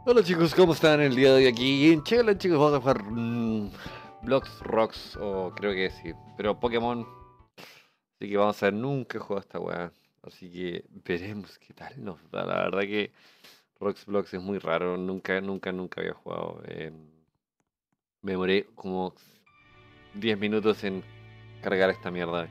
Hola chicos, ¿cómo están el día de hoy aquí en Chile? Chicos, vamos a jugar Blocks, Rocks, o creo que sí, pero Pokémon. Así que vamos a ver, nunca he jugado esta weá. Así que veremos qué tal nos da. La verdad que Rocks Blocks es muy raro, nunca había jugado. Me demoré como 10 minutos en cargar esta mierda.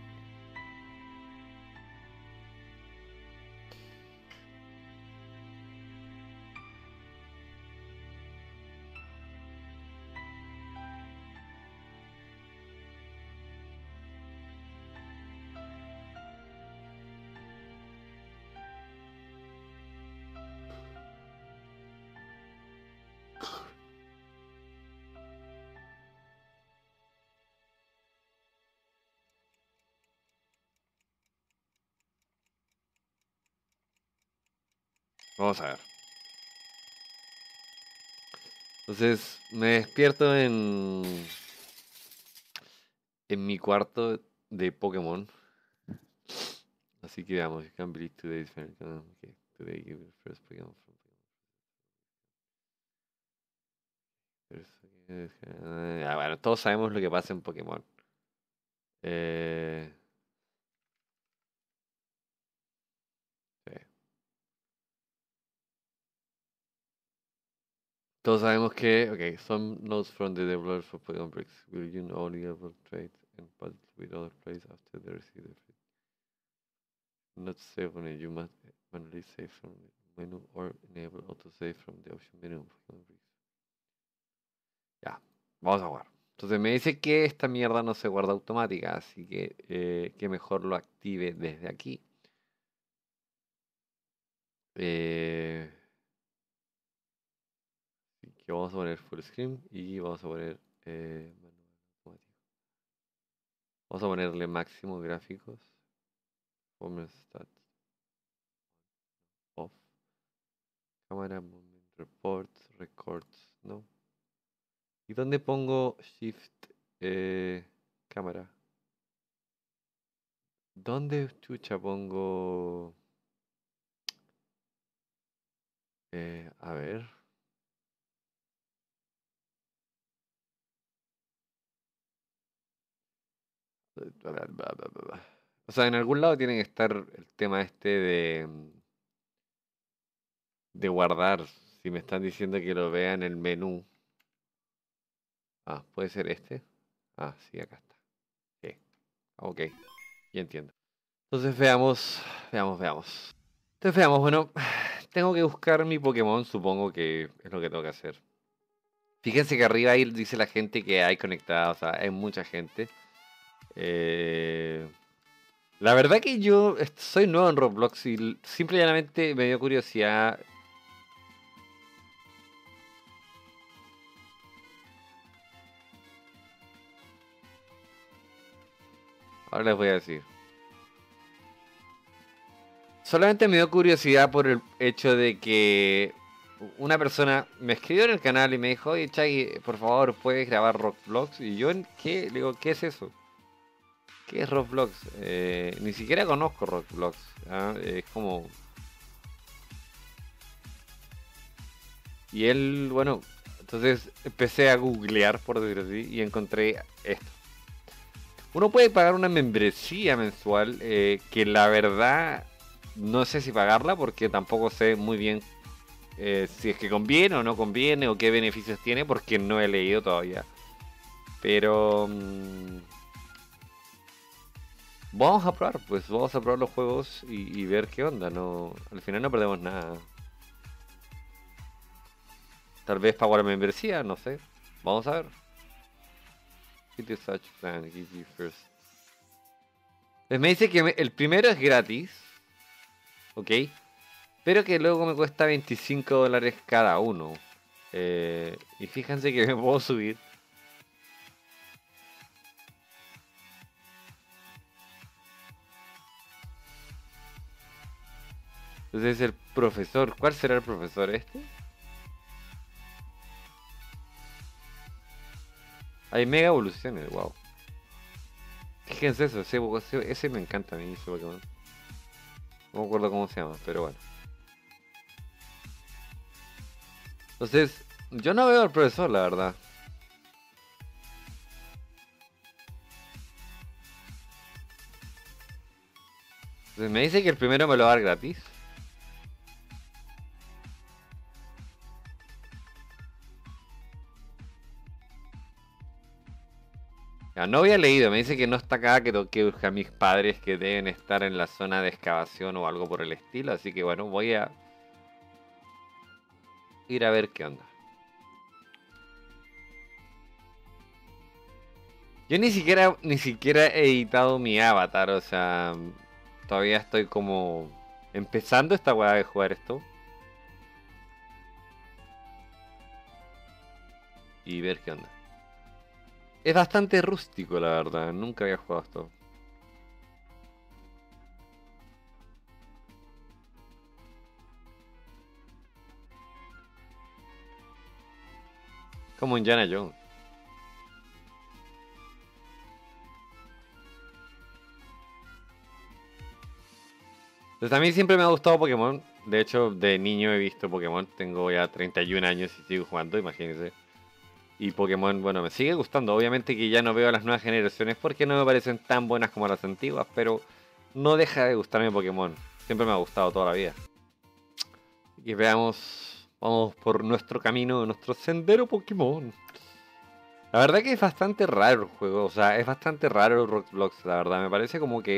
Vamos a ver. Entonces me despierto en mi cuarto de Pokémon. Así que veamos, you can believe today is fair. Okay, today you will first Pokémon from bueno, todos sabemos lo que pasa en Pokémon. Eh, sí. Todos sabemos que, okay, some notes from the developers for Pokémon Bricks will you only able trade and battle with other players after they receive the free. Not save on it, you must manually save from the menu or enable autosave from the option menu of Pokémon Bricks. Ya, vamos a jugar. Entonces me dice que esta mierda no se guarda automática, así que mejor lo active desde aquí. Eh, así que vamos a poner full screen y vamos a poner manual automático. Vamos a ponerle máximo gráficos. Performance stats off. Cámara movement reports, records, no. ¿Y dónde pongo shift cámara? ¿Dónde chucha pongo? A ver. O sea, en algún lado tiene que estar el tema este de guardar. Si me están diciendo que lo vea en el menú. Ah, ¿puede ser este? Ah, sí, acá está. Sí. Ok, ya entiendo. Entonces veamos. Entonces veamos, bueno, tengo que buscar mi Pokémon, supongo que es lo que tengo que hacer. Fíjense que arriba ahí dice la gente que hay conectada, o sea, hay mucha gente. Eh, La verdad que yo soy nuevo en Roblox y simple y llanamente me dio curiosidad. Ahora les voy a decir. Solamente me dio curiosidad por el hecho de que una persona me escribió en el canal y me dijo, oye Chaggy, por favor, ¿puedes grabar Roblox? Y yo, ¿qué? Le digo, ¿qué es eso? ¿Qué es Roblox? Ni siquiera conozco Roblox. ¿Ah? Es como... Y él, bueno, entonces empecé a googlear, por decirlo así, y encontré esto. Uno puede pagar una membresía mensual que la verdad no sé si pagarla porque tampoco sé muy bien si es que conviene o no conviene o qué beneficios tiene porque no he leído todavía. Pero vamos a probar, pues vamos a probar los juegos y ver qué onda. No, al final no perdemos nada. Tal vez pago la membresía, no sé. Vamos a ver. City Search Plan, give you first. Me dice que el primero es gratis. Ok. Pero que luego me cuesta $25 cada uno. Y fíjense que me puedo subir. Entonces el profesor, ¿cuál será el profesor este? Hay mega evoluciones, wow. Fíjense eso, ese me encanta a mí, ese Pokémon. No me acuerdo cómo se llama, pero bueno. Entonces, yo no veo al profesor, la verdad. Entonces, me dice que el primero me lo va a dar gratis. Ya, no había leído, me dice que no está acá, que tengo que buscar a mis padres que deben estar en la zona de excavación o algo por el estilo. Así que bueno, voy a ir a ver qué onda. Yo ni siquiera he editado mi avatar, o sea, todavía estoy como empezando esta weá de jugar esto. Y ver qué onda. Es bastante rústico, la verdad, nunca había jugado esto. Como Indiana Jones. Pues a mí siempre me ha gustado Pokémon. De hecho, de niño he visto Pokémon. Tengo ya 31 años y sigo jugando, imagínense. Y Pokémon, bueno, me sigue gustando. Obviamente que ya no veo a las nuevas generaciones porque no me parecen tan buenas como las antiguas, pero no deja de gustarme Pokémon. Siempre me ha gustado toda la vida. Y veamos, vamos por nuestro camino, nuestro sendero Pokémon. La verdad que es bastante raro el juego, o sea, es bastante raro Roblox, la verdad. Me parece como que,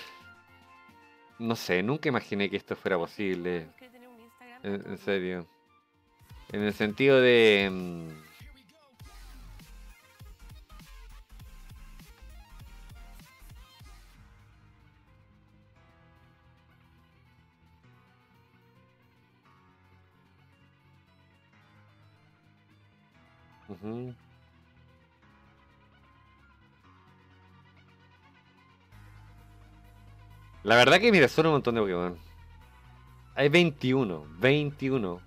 no sé, nunca imaginé que esto fuera posible. En serio. En el sentido de... ujú. La verdad que mira, son un montón de Pokémon. Hay 21.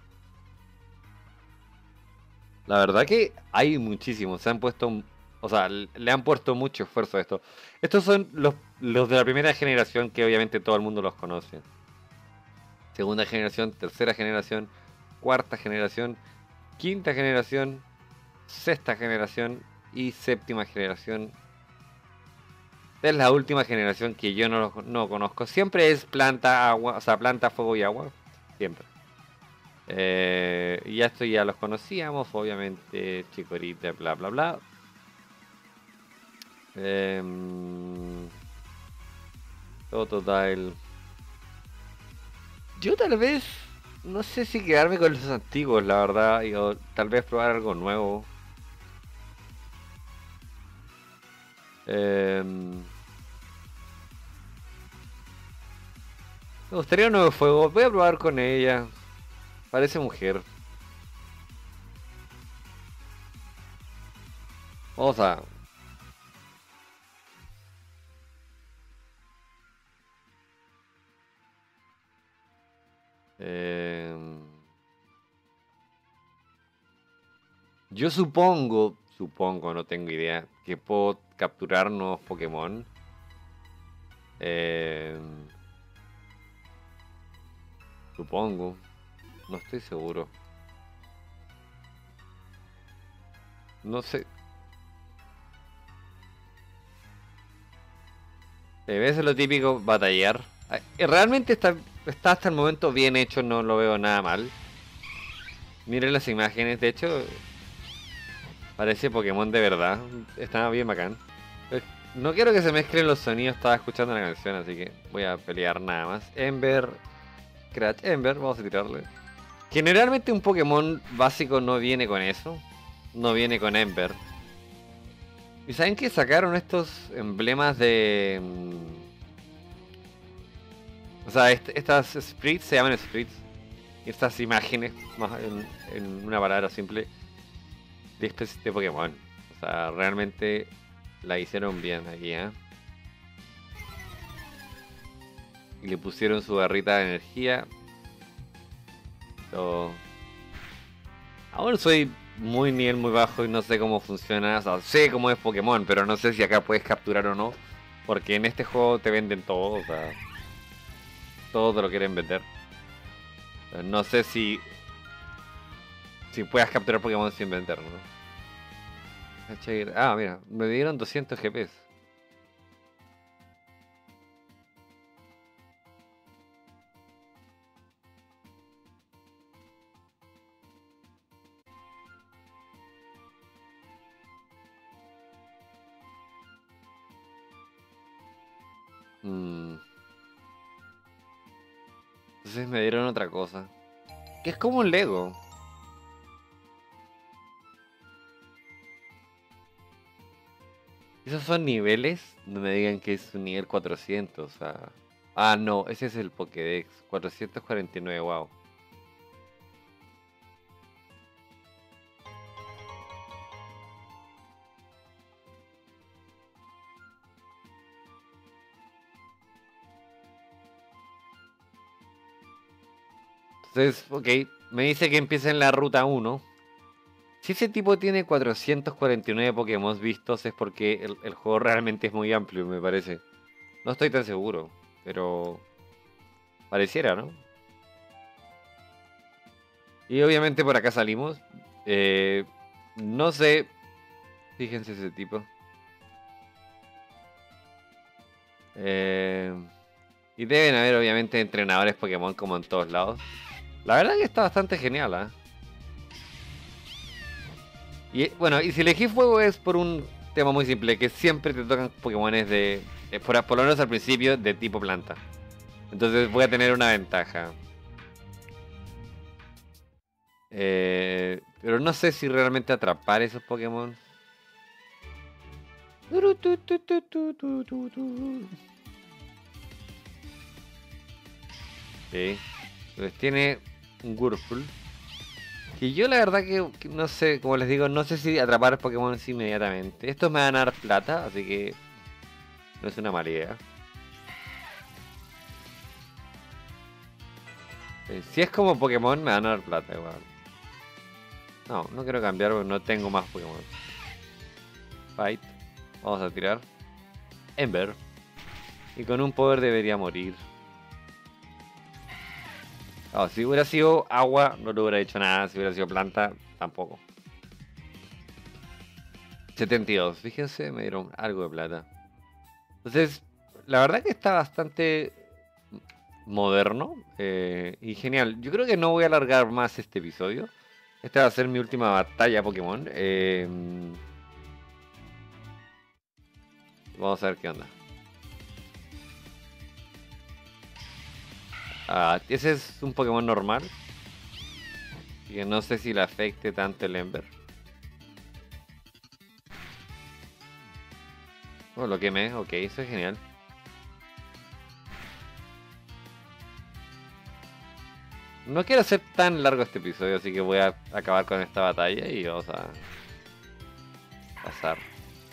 La verdad que hay muchísimos. Se han puesto, o sea, le han puesto mucho esfuerzo a esto. Estos son los de la primera generación que obviamente todo el mundo los conoce. Segunda generación, tercera generación, cuarta generación, quinta generación, sexta generación y séptima generación. Es la última generación que yo no conozco. Siempre es planta, agua, o sea, planta, fuego y agua. Siempre. Y ya esto ya los conocíamos, obviamente, Chikorita, bla, bla, bla. Em, Totodile. Yo tal vez, no sé si quedarme con los antiguos, la verdad, o tal vez probar algo nuevo. Em, Me gustaría un nuevo fuego, voy a probar con ella. Parece mujer. Vamos a... em, yo supongo, no tengo idea, que puedo capturar nuevos Pokémon. Em, Supongo, no estoy seguro. No sé. Debe ser lo típico, batallar. Realmente está hasta el momento bien hecho, no lo veo nada mal. Miren las imágenes, de hecho, parece Pokémon de verdad. Está bien bacán. No quiero que se mezclen los sonidos, estaba escuchando la canción, así que voy a pelear nada más. Ember, Crash Ember, vamos a tirarle. Generalmente un Pokémon básico no viene con eso. No viene con Ember. ¿Y saben que sacaron estos emblemas de... o sea, estas sprites se llaman sprites. Estas imágenes, más en una palabra simple, de especies de Pokémon. O sea, realmente la hicieron bien aquí, ¿eh? Y le pusieron su barrita de energía. So... Ahora soy muy nivel muy bajo y no sé cómo funciona. O sea, sé cómo es Pokémon, pero no sé si acá puedes capturar o no. Porque en este juego te venden todo, o sea, todo te lo quieren vender. No sé si... Si puedas capturar Pokémon sin vender, ¿no? ¿Cachai? Ah, mira, me dieron 200 GPs. Mm, Entonces me dieron otra cosa. Que es como un Lego. Esos son niveles. No me digan que es un nivel 400. Ah, no, ese es el Pokédex. 449, wow. Entonces, ok, me dice que empieza en la ruta 1. Si ese tipo tiene 449 Pokémon vistos es porque el juego realmente es muy amplio, me parece. No estoy tan seguro, pero pareciera, ¿no? Y obviamente por acá salimos. Eh, no sé, fíjense ese tipo. Eh, y deben haber obviamente entrenadores Pokémon como en todos lados. La verdad que está bastante genial, ¿ah? Y bueno, y si elegí fuego es por un tema muy simple, que siempre te tocan Pokémones por lo menos al principio, de tipo planta. Entonces voy a tener una ventaja. Pero no sé si realmente atrapar esos Pokémon. Sí. Entonces tiene un Whirlpool. Que yo la verdad que no sé, como les digo, no sé si atrapar Pokémon inmediatamente. Estos me van a dar plata, así que no es una mala idea. Si es como Pokémon, me van a dar plata igual. No, no quiero cambiar porque no tengo más Pokémon. Fight. Vamos a tirar. Ember. Y con un poder debería morir. Oh, si hubiera sido agua, no le hubiera hecho nada. Si hubiera sido planta, tampoco. 72. Fíjense, me dieron algo de plata. Entonces, la verdad que está bastante moderno y genial. Yo creo que no voy a alargar más este episodio. Esta va a ser mi última batalla Pokémon. Vamos a ver qué onda. Ese es un Pokémon normal. Así que no sé si le afecte tanto el Ember. Oh, lo quemé, ok, eso es genial. No quiero hacer tan largo este episodio, así que voy a acabar con esta batalla y vamos a pasar.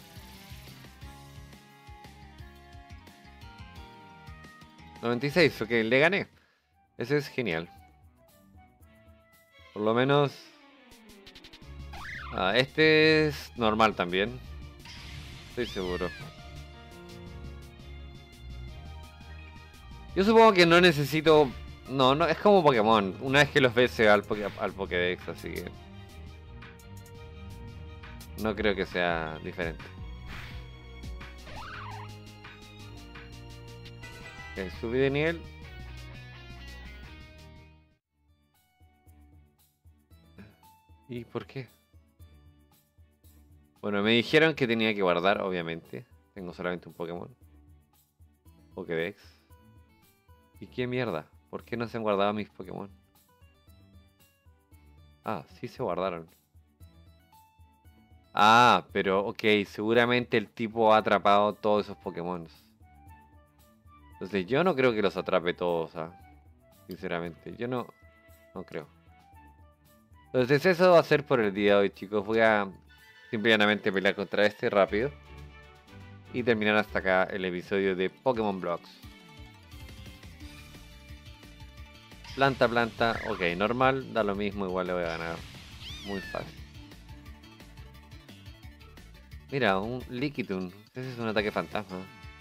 96, ok, le gané. Ese es genial. Por lo menos... este es normal también. Estoy seguro. Yo supongo que no necesito... No, no, es como Pokémon. Una vez que los ves se va al Pokédex, así que... No creo que sea diferente. Subí de nivel. ¿Y por qué? Bueno, me dijeron que tenía que guardar, obviamente. Tengo solamente un Pokémon. Pokédex. ¿Y qué mierda? ¿Por qué no se han guardado mis Pokémon? Ah, sí se guardaron. Ah, pero ok, seguramente el tipo ha atrapado todos esos Pokémon. Entonces yo no creo que los atrape todos, sinceramente. Yo no creo. Entonces eso va a ser por el día de hoy, chicos. Voy a simplemente pelear contra este rápido. Y terminar hasta acá el episodio de Pokémon Blocks. Planta, planta. Ok, normal. Da lo mismo, igual le voy a ganar. Muy fácil. Mira, un Lickitung. Ese es un ataque fantasma.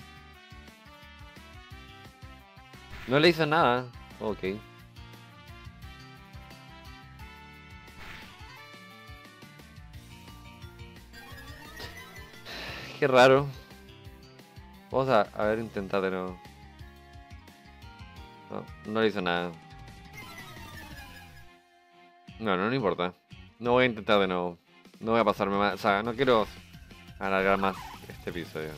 No le hizo nada. Ok. Qué raro. Vamos a ver, intentar de nuevo. No le hizo nada. No importa. No voy a intentar de nuevo. No voy a pasarme más. O sea, no quiero alargar más este episodio.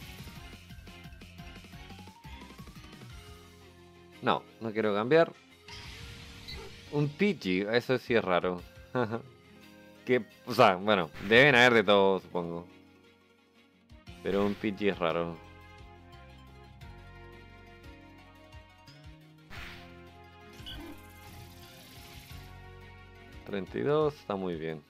No quiero cambiar. Un Pidgey, eso sí es raro. Que, o sea, bueno, deben haber de todo, supongo. Pero un Pidgey es raro. $32, está muy bien.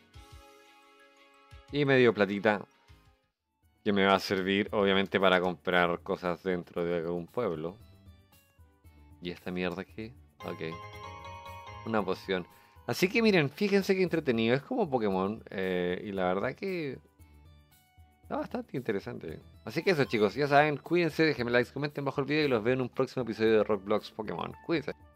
Y me dio platita. Que me va a servir, obviamente, para comprar cosas dentro de algún pueblo. ¿Y esta mierda aquí? Ok. Una poción. Así que miren, fíjense qué entretenido. Es como Pokémon. Y la verdad que está bastante interesante. Así que eso, chicos, ya saben, cuídense, déjenme likes, comenten bajo el video y los veo en un próximo episodio de Roblox Pokémon. Cuídense.